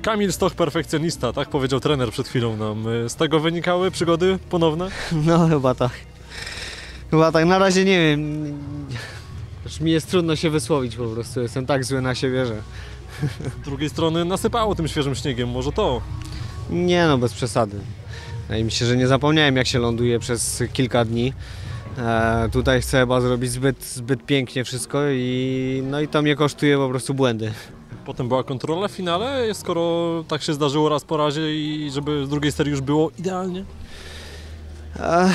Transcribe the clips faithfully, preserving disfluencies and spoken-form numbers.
Kamil Stoch perfekcjonista, tak powiedział trener przed chwilą nam. Z tego wynikały przygody ponowne? No chyba tak. Chyba tak, na razie nie wiem. Już mi jest trudno się wysłowić po prostu, jestem tak zły na siebie, że... Z drugiej strony nasypało tym świeżym śniegiem, może to? Nie no, bez przesady. Wydaje mi się, że nie zapomniałem, jak się ląduje przez kilka dni. E, tutaj chcę chyba zrobić zbyt, zbyt pięknie wszystko i, no i to mnie kosztuje po prostu błędy. Potem była kontrola w finale, skoro tak się zdarzyło raz po razie i żeby z drugiej serii już było idealnie? E,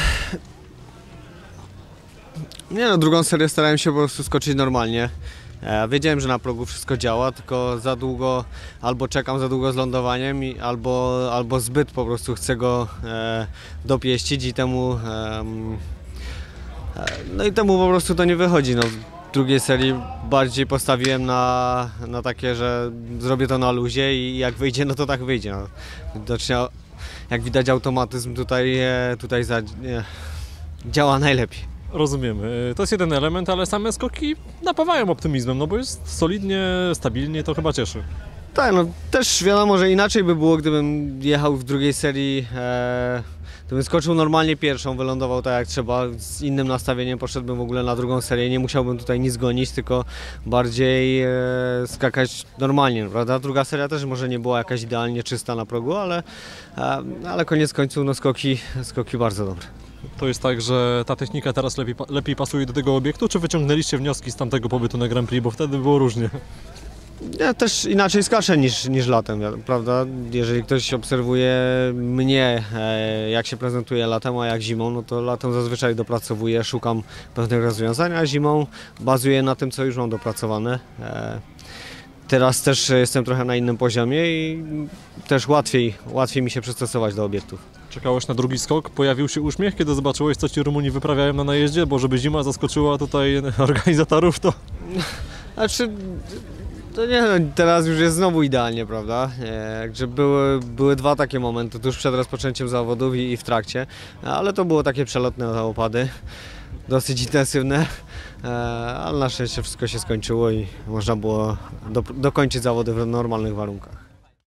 nie no, drugą serię starałem się po prostu skoczyć normalnie. E, wiedziałem, że na progu wszystko działa, tylko za długo albo czekam za długo z lądowaniem, i, albo, albo zbyt po prostu chcę go e, dopieścić i temu, e, e, no i temu po prostu to nie wychodzi. No, w drugiej serii bardziej postawiłem na, na takie, że zrobię to na luzie i jak wyjdzie, no to tak wyjdzie. No. Widocznie, jak widać, automatyzm tutaj, e, tutaj za, nie, działa najlepiej. Rozumiemy. To jest jeden element, ale same skoki napawają optymizmem, no bo jest solidnie, stabilnie, to chyba cieszy. Tak, no też wiadomo, że inaczej by było, gdybym jechał w drugiej serii, e, gdybym skoczył normalnie pierwszą, wylądował tak jak trzeba, z innym nastawieniem poszedłbym w ogóle na drugą serię, nie musiałbym tutaj nic gonić, tylko bardziej e, skakać normalnie, prawda? Druga seria też może nie była jakaś idealnie czysta na progu, ale, e, ale koniec końców no skoki, skoki bardzo dobre. To jest tak, że ta technika teraz lepiej, lepiej pasuje do tego obiektu, czy wyciągnęliście wnioski z tamtego pobytu na Grand Prix, bo wtedy było różnie? Ja też inaczej skaczę niż, niż latem, prawda? Jeżeli ktoś obserwuje mnie, e, jak się prezentuję latem, a jak zimą, no to latem zazwyczaj dopracowuję, szukam pewnych rozwiązań, a zimą bazuję na tym, co już mam dopracowane. E, teraz też jestem trochę na innym poziomie i też łatwiej, łatwiej mi się przystosować do obiektów. Czekałeś na drugi skok, pojawił się uśmiech, kiedy zobaczyłeś, co ci Rumuni wyprawiają na najeździe, bo żeby zima zaskoczyła tutaj organizatorów, to... Znaczy, to nie, teraz już jest znowu idealnie, prawda? E, były, były dwa takie momenty, tuż przed rozpoczęciem zawodów i, i w trakcie, ale to było takie przelotne opady, dosyć intensywne, e, ale na szczęście wszystko się skończyło i można było do, dokończyć zawody w normalnych warunkach.